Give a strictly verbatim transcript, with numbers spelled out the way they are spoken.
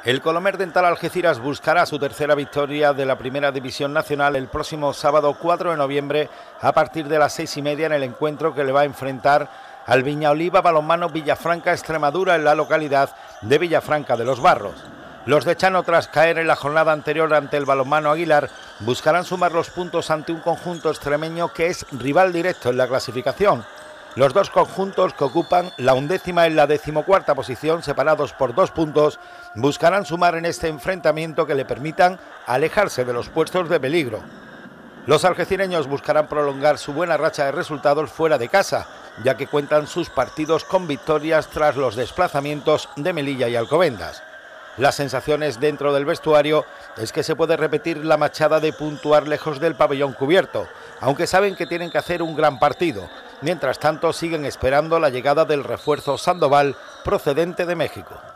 El Colomer Dental Algeciras buscará su tercera victoria de la Primera División Nacional el próximo sábado cuatro de noviembre a partir de las seis y media en el encuentro que le va a enfrentar al Viñaoliva Balonmano Villafranca Extremadura en la localidad de Villafranca de los Barros. Los de Chano, tras caer en la jornada anterior ante el Balonmano Aguilar, buscarán sumar los puntos ante un conjunto extremeño que es rival directo en la clasificación. Los dos conjuntos, que ocupan la undécima y la decimocuarta posición, separados por dos puntos, buscarán sumar en este enfrentamiento que le permitan alejarse de los puestos de peligro. Los algecireños buscarán prolongar su buena racha de resultados fuera de casa, ya que cuentan sus partidos con victorias tras los desplazamientos de Melilla y Alcobendas. Las sensaciones dentro del vestuario es que se puede repetir la machada de puntuar lejos del pabellón cubierto, aunque saben que tienen que hacer un gran partido. Mientras tanto, siguen esperando la llegada del refuerzo Sandoval procedente de México.